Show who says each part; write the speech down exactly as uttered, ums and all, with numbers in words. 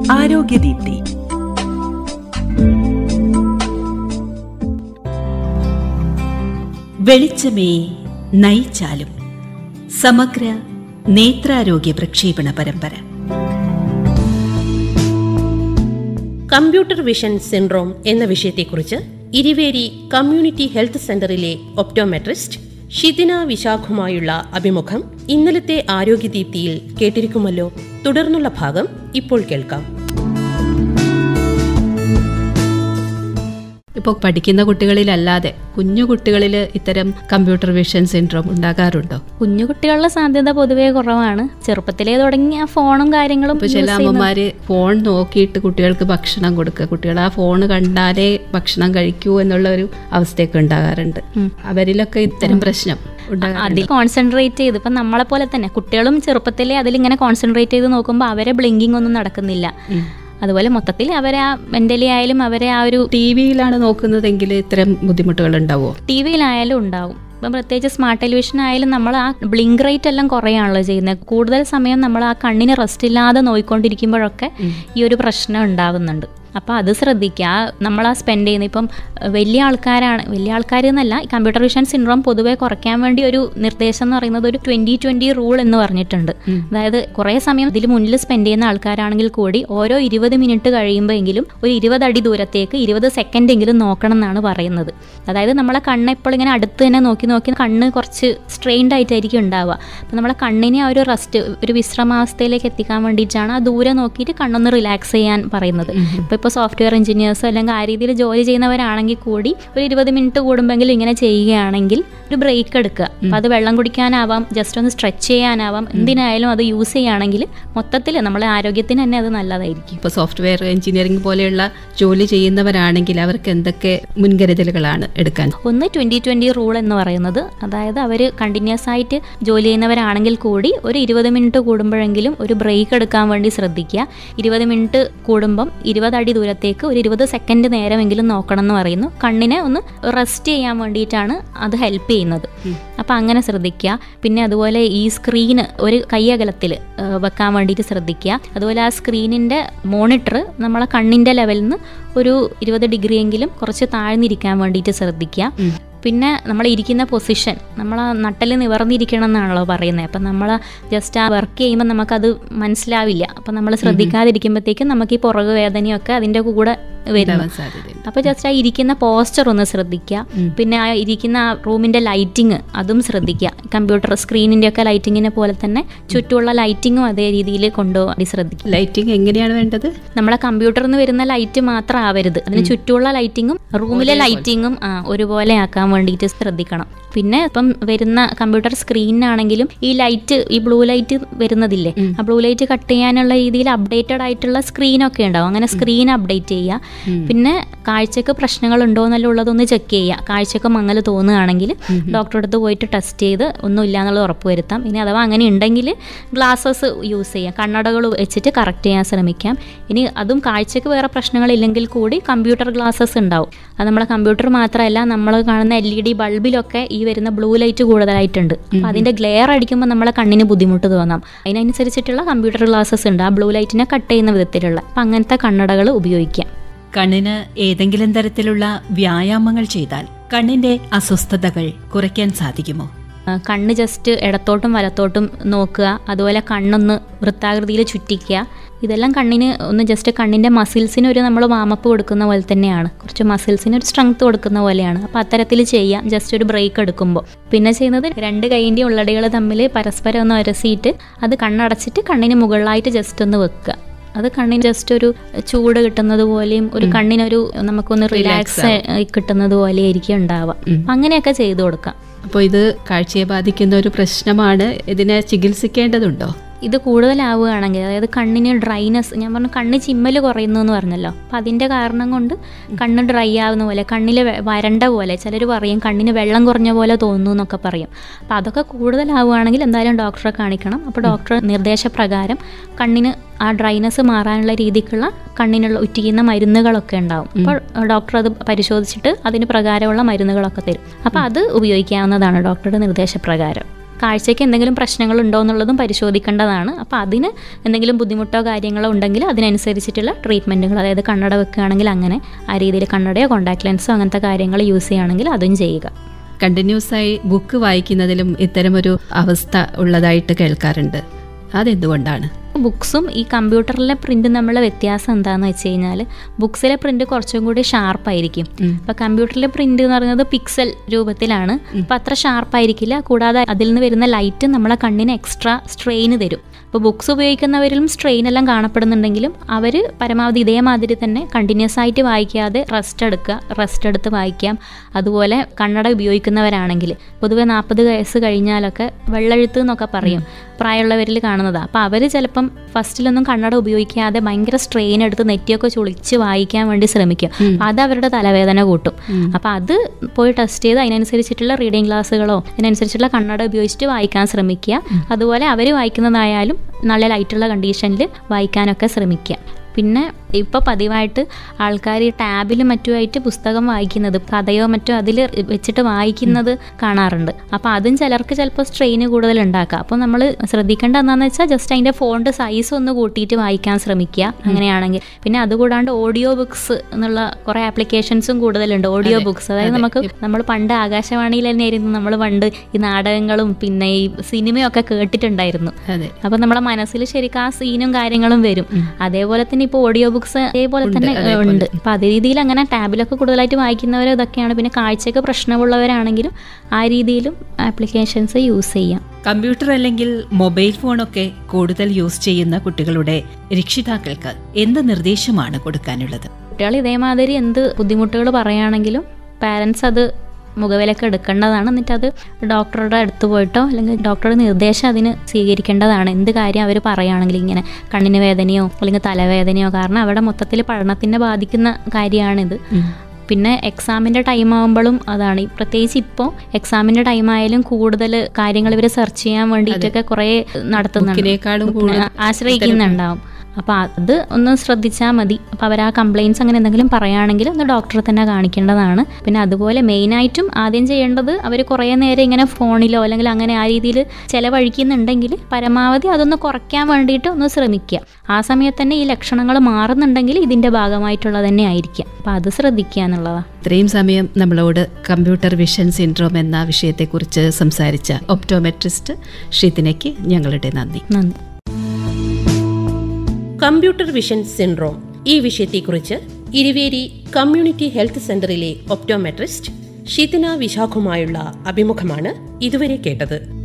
Speaker 1: ആരോഗ്യദീപ്തി. വെളിച്ചമേ നയിച്ചാലും സമഗ്ര നേത്രാരോഗ്യ പ്രക്ഷേപണ പരമ്പര.
Speaker 2: കമ്പ്യൂട്ടർ വിഷൻ സിൻഡ്രോം എന്ന വിഷയത്തെക്കുറിച്ച് ഇരിവേരി കമ്മ്യൂണിറ്റി ഹെൽത്ത് സെന്ററിലെ ഒപ്റ്റോമെട്രിസ്റ്റ് ഷിതിന വിശാഖുമായുള്ള അഭിമുഖം ഇന്നലത്തെ ആരോഗ്യദീപ്തിയിൽ കേട്ടിരിക്കുമല്ലോ. തുടർന്നുള്ള ഭാഗം ഇപ്പോൾ കേൾക്കാം.
Speaker 3: ഇപ്പോൾ പഠിക്കുന്ന കുട്ടികളിലല്ലാതെ കുഞ്ഞു കുട്ടികളിൽ ഇത്തരം കമ്പ്യൂട്ടർ വിഷൻ സിൻഡ്രോം ഉണ്ടാകാറുണ്ടോ?
Speaker 4: കുഞ്ഞു കുട്ടികളുടെ സാധ്യത പൊതുവേ കുറവാണ്. ചെറുപ്പത്തിലേ തുടങ്ങിയ ഫോണും കാര്യങ്ങളും.
Speaker 3: ഇപ്പോൾ ചില അമ്മമാര് ഫോൺ നോക്കിയിട്ട് കുട്ടികൾക്ക് ഭക്ഷണം കൊടുക്കുക, കുട്ടികൾ ആ ഫോൺ കണ്ടാലേ ഭക്ഷണം കഴിക്കൂ എന്നുള്ള ഒരു അവസ്ഥയൊക്കെ ഉണ്ടാകാറുണ്ട്. അവരിലൊക്കെ ഇത്തരം പ്രശ്നം
Speaker 4: അതിൽ കോൺസെൻട്രേറ്റ് ചെയ്ത് ഇപ്പം നമ്മളെ പോലെ തന്നെ കുട്ടികളും ചെറുപ്പത്തിലേ അതിലിങ്ങനെ കോൺസെൻട്രേറ്റ് ചെയ്ത് നോക്കുമ്പോൾ അവരെ ബ്ലിങ്കിങ് ഒന്നും നടക്കുന്നില്ല. അതുപോലെ മൊത്തത്തിൽ അവരെ ആ മെന്റലി ആയാലും അവരെ ആ ഒരു
Speaker 3: ടി വിയിലാണ് നോക്കുന്നതെങ്കിൽ ഇത്തരം ബുദ്ധിമുട്ടുകൾ ഉണ്ടാവുമോ?
Speaker 4: ടി വിയിലായാലും ഉണ്ടാവും. ഇപ്പം പ്രത്യേകിച്ച് സ്മാർട്ട് ടെലിവിഷൻ ആയാലും നമ്മൾ ആ ബ്ലിങ്ക് റേറ്റ് എല്ലാം കുറയാണല്ലോ ചെയ്യുന്നത്. കൂടുതൽ സമയം നമ്മൾ ആ കണ്ണിന് റെസ്റ്റ് ഇല്ലാതെ നോയിക്കൊണ്ടിരിക്കുമ്പോഴൊക്കെ ഈ ഒരു പ്രശ്നം ഉണ്ടാവുന്നുണ്ട്. അപ്പോൾ അത് ശ്രദ്ധിക്കുക. നമ്മൾ ആ സ്പെൻഡ് ചെയ്യുന്ന ഇപ്പം വലിയ ആൾക്കാരാണ്, വലിയ ആൾക്കാർ എന്നല്ല, കമ്പ്യൂട്ടർ വിഷൻ സിൻഡ്രോം പൊതുവെ കുറയ്ക്കാൻ വേണ്ടി ഒരു നിർദ്ദേശം എന്ന് പറയുന്നത് ഒരു ട്വൻറ്റി ട്വൻറ്റി റൂൾ എന്ന് പറഞ്ഞിട്ടുണ്ട്. അതായത് കുറേ സമയം ഇതിൽ മുന്നിൽ സ്പെൻഡ് ചെയ്യുന്ന ആൾക്കാരാണെങ്കിൽ കൂടി ഓരോ ഇരുപത് മിനിറ്റ് കഴിയുമ്പോഴെങ്കിലും ഒരു ഇരുപത് അടി ദൂരത്തേക്ക് ഇരുപത് സെക്കൻഡ് എങ്കിലും നോക്കണം എന്നാണ് പറയുന്നത്. അതായത് നമ്മളെ കണ്ണ് എപ്പോഴും ഇങ്ങനെ അടുത്ത് തന്നെ നോക്കി നോക്കി കണ്ണ് കുറച്ച് സ്ട്രെയിൻഡ് ആയിട്ടായിരിക്കും ഉണ്ടാവുക. അപ്പം നമ്മളെ കണ്ണിനെ ആ ഒരു റെസ്റ്റ്, ഒരു വിശ്രമാവസ്ഥയിലേക്ക് എത്തിക്കാൻ വേണ്ടിയിട്ടാണ് ആ ദൂരെ നോക്കിയിട്ട് കണ്ണൊന്ന് റിലാക്സ് ചെയ്യാൻ പറയുന്നത്. ഇപ്പോൾ ഇപ്പോൾ സോഫ്റ്റ്വെയർ എഞ്ചിനീയേഴ്സോ അല്ലെങ്കിൽ ആ രീതിയിൽ ജോലി ചെയ്യുന്നവരാണെങ്കിൽ കൂടി ഒരു ഇരുപത് മിനിറ്റ് കൂടുമ്പോഴെങ്കിലും ഇങ്ങനെ ചെയ്യുകയാണെങ്കിൽ ഒരു ബ്രേക്ക് എടുക്കുക. അപ്പം അത് വെള്ളം കുടിക്കാനാവാം, ജസ്റ്റ് ഒന്ന് സ്ട്രെച്ച് ചെയ്യാനാവാം, എന്തിനായാലും അത് യൂസ് ചെയ്യുകയാണെങ്കിൽ മൊത്തത്തിൽ നമ്മളെ ആരോഗ്യത്തിന് തന്നെ അത് നല്ലതായിരിക്കും.
Speaker 3: ഇപ്പോൾ സോഫ്റ്റ്വെയർ എഞ്ചിനീയറിംഗ് പോലെയുള്ള ജോലി ചെയ്യുന്നവരാണെങ്കിൽ അവർക്ക് എന്തൊക്കെ മുൻകരുതലുകളാണ് എടുക്കാൻ?
Speaker 4: ഒന്ന് ട്വൻറ്റി ട്വൻറ്റി റൂൾ എന്ന് പറയുന്നത്, അതായത് അവർ കണ്ടിന്യൂസ് ആയിട്ട് ജോലി ചെയ്യുന്നവരാണെങ്കിൽ കൂടി ഒരു ഇരുപത് മിനിറ്റ് കൂടുമ്പോഴെങ്കിലും ഒരു ബ്രേക്ക് എടുക്കാൻ വേണ്ടി ശ്രദ്ധിക്കുക. ഇരുപത് മിനിറ്റ് കൂടുമ്പം ഇരുപത് അടി ദൂരത്തേക്ക് ഒരു ഇരുപത് സെക്കൻഡ് നേരമെങ്കിലും നോക്കണം എന്ന് പറയുന്നു. കണ്ണിനെ ഒന്ന് റെസ്റ്റ് ചെയ്യാൻ വേണ്ടിയിട്ടാണ് അത് ഹെൽപ്പ് ചെയ്യുന്നത്. അപ്പം അങ്ങനെ ശ്രദ്ധിക്കുക. പിന്നെ അതുപോലെ ഈ സ്ക്രീന് ഒരു കൈയകലത്തിൽ വെക്കാൻ വേണ്ടിയിട്ട് ശ്രദ്ധിക്കുക. അതുപോലെ ആ സ്ക്രീനിൻ്റെ മോണിറ്റർ നമ്മളെ കണ്ണിൻ്റെ ലെവലിൽ നിന്ന് ഒരു ഇരുപത് ഡിഗ്രിയെങ്കിലും കുറച്ച് താഴ്ന്നിരിക്കാൻ വേണ്ടിയിട്ട് ശ്രദ്ധിക്കുക. പിന്നെ നമ്മൾ ഇരിക്കുന്ന പൊസിഷൻ, നമ്മൾ ആ നട്ടൽ നിവർന്നിരിക്കണം എന്നാണല്ലോ പറയുന്നത്. അപ്പം നമ്മൾ ജസ്റ്റ് ആ വർക്ക് ചെയ്യുമ്പോൾ നമുക്കത് മനസ്സിലാവില്ല. അപ്പം നമ്മൾ ശ്രദ്ധിക്കാതിരിക്കുമ്പോഴത്തേക്കും നമുക്ക് ഈ പുറകു വേദനയൊക്കെ അതിൻ്റെ കൂടെ വരും. അപ്പോൾ ജസ്റ്റ് ആ ഇരിക്കുന്ന പോസ്ചർ ഒന്ന് ശ്രദ്ധിക്കുക. പിന്നെ ആ ഇരിക്കുന്ന ആ റൂമിൻ്റെ ലൈറ്റിങ് അതും ശ്രദ്ധിക്കുക. കമ്പ്യൂട്ടർ സ്ക്രീനിൻ്റെ ഒക്കെ ലൈറ്റിങ്ങിനെ പോലെ തന്നെ ചുറ്റുമുള്ള ലൈറ്റിങ്ങും അതേ രീതിയിൽ കൊണ്ടുപോകാൻ ശ്രദ്ധിക്കുക.
Speaker 3: ലൈറ്റിംഗ് എങ്ങനെയാണ് വേണ്ടത്?
Speaker 4: നമ്മളെ കമ്പ്യൂട്ടറിൽ നിന്ന് വരുന്ന ലൈറ്റ് മാത്രം ആവരുത്, അതിന് ചുറ്റുമുള്ള ലൈറ്റിങ്ങും റൂമിലെ ലൈറ്റിങ്ങും ഒരുപോലെ ആക്കാൻ വേണ്ടിയിട്ട് ശ്രദ്ധിക്കണം. പിന്നെ ഇപ്പം വരുന്ന കമ്പ്യൂട്ടർ സ്ക്രീനിനാണെങ്കിലും ഈ ലൈറ്റ്, ഈ ബ്ലൂ ലൈറ്റ് വരുന്നതില്ലേ, ആ ബ്ലൂ ലൈറ്റ് കട്ട് ചെയ്യാനുള്ള രീതിയിൽ അപ്ഡേറ്റഡ് ആയിട്ടുള്ള സ്ക്രീനൊക്കെ ഉണ്ടാവും. അങ്ങനെ സ്ക്രീൻ അപ്ഡേറ്റ് ചെയ്യുക. പിന്നെ കാഴ്ചക്ക് പ്രശ്നങ്ങൾ ഉണ്ടോ എന്നല്ല ഉള്ളതൊന്ന് ചെക്ക് ചെയ്യുക. കാഴ്ചക്ക് മങ്ങൽ തോന്നുകയാണെങ്കിൽ ഡോക്ടറെ അടുത്ത് പോയിട്ട് ടെസ്റ്റ് ചെയ്ത് ഒന്നും ഇല്ല എന്നുള്ളത് ഉറപ്പ് വരുത്താം. ഇനി അഥവാ അങ്ങനെ ഉണ്ടെങ്കിൽ ഗ്ലാസസ് യൂസ് ചെയ്യാം, കണ്ണടകൾ വെച്ചിട്ട് കറക്റ്റ് ചെയ്യാൻ ശ്രമിക്കാം. ഇനി അതും കാഴ്ചക്ക് വേറെ പ്രശ്നങ്ങളില്ലെങ്കിൽ കൂടി കമ്പ്യൂട്ടർ ഗ്ലാസസ് ഉണ്ടാവും. അത് നമ്മളെ കമ്പ്യൂട്ടർ മാത്രമല്ല, നമ്മൾ കാണുന്ന എൽ ഇ ഡി ബൾബിലൊക്കെ ഈ വരുന്ന ബ്ലൂ ലൈറ്റ് കൂടുതലായിട്ടുണ്ട്. അപ്പം അതിൻ്റെ ഗ്ലെയർ അടിക്കുമ്പോൾ നമ്മളെ കണ്ണിന് ബുദ്ധിമുട്ട് തോന്നാം. അതിനനുസരിച്ചിട്ടുള്ള കമ്പ്യൂട്ടർ ഗ്ലാസസ് ഉണ്ട്, ആ ബ്ലൂ ലൈറ്റിനെ കട്ട് ചെയ്യുന്ന വിധത്തിലുള്ള. അപ്പം അങ്ങനത്തെ കണ്ണടകൾ ഉപയോഗിക്കാം.
Speaker 1: കണ്ണിന് ഏതെങ്കിലും തരത്തിലുള്ള വ്യായാമങ്ങൾ ചെയ്താൽ കണ്ണിന്റെ അസ്വസ്ഥതകൾ കുറയ്ക്കാൻ സാധിക്കുമോ?
Speaker 4: കണ്ണ് ജസ്റ്റ് ഇടത്തോട്ടും വലത്തോട്ടും നോക്കുക. അതുപോലെ കണ്ണൊന്ന് വൃത്താകൃതിയിൽ ചുറ്റിക്കുക. ഇതെല്ലാം കണ്ണിന് ഒന്ന് ജസ്റ്റ് കണ്ണിൻ്റെ മസിൽസിന് ഒരു നമ്മൾ വാമപ്പ് കൊടുക്കുന്ന പോലെ തന്നെയാണ്, കുറച്ച് മസിൽസിന് ഒരു സ്ട്രെങ്ത് കൊടുക്കുന്ന പോലെയാണ്. അപ്പോൾ അത്തരത്തിൽ ചെയ്യാം ജസ്റ്റ് ഒരു ബ്രേക്ക് എടുക്കുമ്പോൾ. പിന്നെ ചെയ്യുന്നത് രണ്ട് കൈയിൻ്റെ ഉള്ളടികൾ തമ്മിൽ പരസ്പരം ഒന്ന് ഉരസിയിട്ട് അത് കണ്ണടച്ചിട്ട് കണ്ണിന് മുകളിലായിട്ട് ജസ്റ്റ് ഒന്ന് വെക്കുക. അത് കണ്ണിന് ജസ്റ്റ് ഒരു ചൂട് കിട്ടുന്നത് പോലെയും ഒരു കണ്ണിനൊരു നമുക്കൊന്ന് റിലാക്സ് കിട്ടുന്നത് പോലെ ആയിരിക്കും ഉണ്ടാവുക. അങ്ങനെയൊക്കെ ചെയ്തു കൊടുക്കാം.
Speaker 3: അപ്പോൾ ഇത് കാഴ്ചയെ ബാധിക്കുന്ന ഒരു പ്രശ്നമാണ്. ഇതിനെ ചികിത്സിക്കേണ്ടതുണ്ടോ?
Speaker 4: ഇത് കൂടുതലാവുകയാണെങ്കിൽ, അതായത് കണ്ണിന് ഡ്രൈനെസ്, ഞാൻ പറഞ്ഞു കണ്ണ് ചിമ്മൽ കുറയുന്നു എന്ന് പറഞ്ഞല്ലോ, അപ്പം അതിൻ്റെ കാരണം കൊണ്ട് കണ്ണ് ഡ്രൈ ആവുന്ന പോലെ, കണ്ണിൽ വരണ്ട പോലെ, ചിലർ പറയും കണ്ണിന് വെള്ളം കുറഞ്ഞ പോലെ തോന്നുന്നു എന്നൊക്കെ പറയും. അപ്പം അതൊക്കെ കൂടുതലാവുകയാണെങ്കിൽ എന്തായാലും ഡോക്ടറെ കാണിക്കണം. അപ്പോൾ ഡോക്ടർ നിർദ്ദേശപ്രകാരം കണ്ണിന് ആ ഡ്രൈനെസ് മാറാനുള്ള രീതിക്കുള്ള കണ്ണിനുള്ള ഉറ്റിക്കുന്ന മരുന്നുകളൊക്കെ ഉണ്ടാവും. അപ്പോൾ ഡോക്ടർ അത് പരിശോധിച്ചിട്ട് അതിന് പ്രകാരമുള്ള മരുന്നുകളൊക്കെ തരും. അപ്പോൾ അത് ഉപയോഗിക്കാവുന്നതാണ് ഡോക്ടറുടെ നിർദ്ദേശപ്രകാരം. കാഴ്ചയ്ക്ക് എന്തെങ്കിലും പ്രശ്നങ്ങളുണ്ടോ എന്നുള്ളതും പരിശോധിക്കേണ്ടതാണ്. അപ്പോൾ അതിന് എന്തെങ്കിലും ബുദ്ധിമുട്ടോ കാര്യങ്ങളോ ഉണ്ടെങ്കിൽ അതിനനുസരിച്ചിട്ടുള്ള ട്രീറ്റ്മെൻറ്റുകൾ, അതായത് കണ്ണട വെക്കുകയാണെങ്കിൽ അങ്ങനെ ആ രീതിയിൽ കണ്ണടയോ കോൺടാക്ട് ലെൻസോ അങ്ങനത്തെ കാര്യങ്ങൾ യൂസ് ചെയ്യുകയാണെങ്കിൽ അതും ചെയ്യുക.
Speaker 1: കണ്ടിന്യൂസ് ആയി ബുക്ക് വായിക്കുന്നതിലും ഇത്തരമൊരു അവസ്ഥ ഉള്ളതായിട്ട് കേൾക്കാറുണ്ട്. അതെന്തുകൊണ്ടാണ്?
Speaker 4: ബുക്സും ഈ കമ്പ്യൂട്ടറിലെ പ്രിന്റ് തമ്മിലുള്ള വ്യത്യാസം എന്താണെന്ന് വെച്ച് കഴിഞ്ഞാൽ ബുക്സിലെ പ്രിന്റ് കുറച്ചും കൂടി ഷാർപ്പായിരിക്കും. അപ്പോൾ കമ്പ്യൂട്ടറിലെ പ്രിന്റ് എന്ന് പറയുന്നത് പിക്സൽ രൂപത്തിലാണ്. അപ്പോൾ അത്ര ഷാർപ്പായിരിക്കില്ല. കൂടാതെ അതിൽ നിന്ന് വരുന്ന ലൈറ്റ് നമ്മളെ കണ്ണിന് എക്സ്ട്രാ സ്ട്രെയിന് തരും. അപ്പോൾ ബുക്സ് ഉപയോഗിക്കുന്നവരിലും സ്ട്രെയിൻ എല്ലാം കാണപ്പെടുന്നുണ്ടെങ്കിലും അവർ പരമാവധി ഇതേമാതിരി തന്നെ കണ്ടിന്യൂസ് ആയിട്ട് വായിക്കാതെ റെസ്റ്റ് എടുക്കുക, റെസ്റ്റ് എടുത്ത് വായിക്കാം. അതുപോലെ കണ്ണട ഉപയോഗിക്കുന്നവരാണെങ്കിൽ പൊതുവെ നാൽപ്പത് വയസ്സ് കഴിഞ്ഞാലൊക്കെ വെള്ളെഴുത്ത് എന്നൊക്കെ പറയും, പ്രായമുള്ളവരിൽ കാണുന്നതാണ്. അപ്പോൾ അവർ ചിലപ്പം ഫസ്റ്റിലൊന്നും കണ്ണട ഉപയോഗിക്കാതെ ഭയങ്കര സ്ട്രെയിൻ എടുത്ത് നെറ്റിയൊക്കെ ചുളിച്ച് വായിക്കാൻ വേണ്ടി ശ്രമിക്കും. അപ്പം അത് അവരുടെ തലവേദന കൂട്ടും. അപ്പം അത് പോയി ടെസ്റ്റ് ചെയ്ത് അതിനനുസരിച്ചിട്ടുള്ള റീഡിങ് ക്ലാസ്സുകളോ അതിനനുസരിച്ചുള്ള കണ്ണട ഉപയോഗിച്ചിട്ട് വായിക്കാൻ ശ്രമിക്കുക. അതുപോലെ അവർ വായിക്കുന്നതായാലും നല്ല ലൈറ്റുള്ള കണ്ടീഷനിൽ വായിക്കാനൊക്കെ ശ്രമിക്കുക. പിന്നെ ഇപ്പോൾ പതിവായിട്ട് ആൾക്കാർ ടാബിലും മറ്റുമായിട്ട് പുസ്തകം വായിക്കുന്നത്, കഥയോ മറ്റോ അതിൽ വെച്ചിട്ട് വായിക്കുന്നത് കാണാറുണ്ട്. അപ്പോൾ അതും ചിലർക്ക് ചിലപ്പോൾ സ്ട്രെയിന് കൂടുതൽ ഉണ്ടാക്കാം. അപ്പോൾ നമ്മൾ ശ്രദ്ധിക്കേണ്ട എന്താണെന്ന് വെച്ചാൽ ജസ്റ്റ് അതിൻ്റെ ഫോണ്ട് സൈസ് ഒന്ന് കൂട്ടിയിട്ട് വായിക്കാൻ ശ്രമിക്കുക അങ്ങനെയാണെങ്കിൽ. പിന്നെ അതുകൂടാണ്ട് ഓഡിയോ ബുക്സ് എന്നുള്ള കുറേ ആപ്ലിക്കേഷൻസും കൂടുതലുണ്ട്. ഓഡിയോ ബുക്സ്, അതായത് നമുക്ക് നമ്മൾ പണ്ട് ആകാശവാണിയിൽ തന്നെ ആയിരുന്നു നമ്മൾ പണ്ട് ഈ നാടകങ്ങളും പിന്നെ ഈ സിനിമയൊക്കെ കേട്ടിട്ടുണ്ടായിരുന്നു. അപ്പോൾ നമ്മുടെ മനസ്സിൽ ശരിക്കും ആ സീനും കാര്യങ്ങളും വരും. അതേപോലെ തന്നെ ഇപ്പോൾ ഓഡിയോ ബുക്സ് അതേപോലെ തന്നെ ഉണ്ട്. അപ്പോൾ അതേ രീതിയിൽ അങ്ങനെ ടാബിലൊക്കെ കൂടുതലായിട്ട് വായിക്കുന്നവർ ഇതൊക്കെയാണ്. പിന്നെ കാഴ്ചയ്ക്ക് പ്രശ്നമുള്ളവരാണെങ്കിലും ആ രീതിയിലും ആപ്ലിക്കേഷൻസ് യൂസ് ചെയ്യാം.
Speaker 1: കമ്പ്യൂട്ടർ അല്ലെങ്കിൽ മൊബൈൽ ഫോണൊക്കെ കൂടുതൽ യൂസ് ചെയ്യുന്ന കുട്ടികളുടെ രക്ഷിതാക്കൾക്ക് എന്ത് നിർദ്ദേശമാണ് കൊടുക്കാനുള്ളത്?
Speaker 4: കുട്ടികൾ ഇതേമാതിരി എന്ത് ബുദ്ധിമുട്ടുകൾ പറയുകയാണെങ്കിലും പാരൻസ് അത് മുഖവിലക്ക് എടുക്കേണ്ടതാണ്. എന്നിട്ട് അത് ഡോക്ടറുടെ അടുത്ത് പോയിട്ടോ അല്ലെങ്കിൽ ഡോക്ടറുടെ നിർദ്ദേശം അതിന് സ്വീകരിക്കേണ്ടതാണ്. എന്ത് കാര്യം അവർ പറയുകയാണെങ്കിൽ, ഇങ്ങനെ കണ്ണിന് വേദനയോ അല്ലെങ്കിൽ തലവേദനയോ, കാരണം അവിടെ മൊത്തത്തിൽ പഠനത്തിനെ ബാധിക്കുന്ന കാര്യമാണിത്. പിന്നെ എക്സാമിൻ്റെ ടൈം ആകുമ്പോഴും അതാണ്, പ്രത്യേകിച്ച് ഇപ്പോൾ എക്സാമിൻ്റെ ടൈം ആയാലും കൂടുതൽ കാര്യങ്ങൾ ഇവർ സെർച്ച് ചെയ്യാൻ വേണ്ടിയിട്ടൊക്കെ കുറേ നടത്തുന്നുണ്ട്, ആശ്രയിക്കുന്നുണ്ടാവും. അപ്പോൾ അത് ഒന്ന് ശ്രദ്ധിച്ചാൽ മതി. അപ്പോൾ അവർ ആ കംപ്ലയിൻറ്റ്സ് അങ്ങനെ എന്തെങ്കിലും പറയുകയാണെങ്കിൽ ഒന്ന് ഡോക്ടറെ തന്നെ കാണിക്കേണ്ടതാണ്. പിന്നെ അതുപോലെ മെയിനായിട്ടും ആദ്യം ചെയ്യേണ്ടത്, അവർ കുറേ നേരം ഇങ്ങനെ ഫോണിലോ അല്ലെങ്കിൽ അങ്ങനെ ആ രീതിയിൽ ചിലവഴിക്കുന്നുണ്ടെങ്കിൽ പരമാവധി അതൊന്ന് കുറയ്ക്കാൻ വേണ്ടിയിട്ട് ഒന്ന് ശ്രമിക്കുക. ആ സമയത്ത് തന്നെ ഈ ലക്ഷണങ്ങൾ മാറുന്നുണ്ടെങ്കിൽ ഇതിൻ്റെ ഭാഗമായിട്ടുള്ളത് തന്നെ ആയിരിക്കാം. അപ്പോൾ അത് ശ്രദ്ധിക്കുക എന്നുള്ളതാണ്.
Speaker 1: ഇത്രയും സമയം നമ്മളോട് കമ്പ്യൂട്ടർ വിഷൻ സിൻഡ്രോം എന്ന വിഷയത്തെക്കുറിച്ച് സംസാരിച്ച ഒപ്റ്റോമെട്രിസ്റ്റ് ഷിതിനയ്ക്ക് ഞങ്ങളുടെ നന്ദി.
Speaker 4: നന്ദി.
Speaker 2: കമ്പ്യൂട്ടർ വിഷൻ സിൻഡ്രോം ഈ വിഷയത്തെക്കുറിച്ച് ഇരുവേരി കമ്മ്യൂണിറ്റി ഹെൽത്ത് സെന്ററിലെ ഒപ്റ്റോമെട്രിസ്റ്റ് ഷിതിന വിശാഖുമായുള്ള അഭിമുഖമാണ് ഇതുവരെ കേട്ടത്.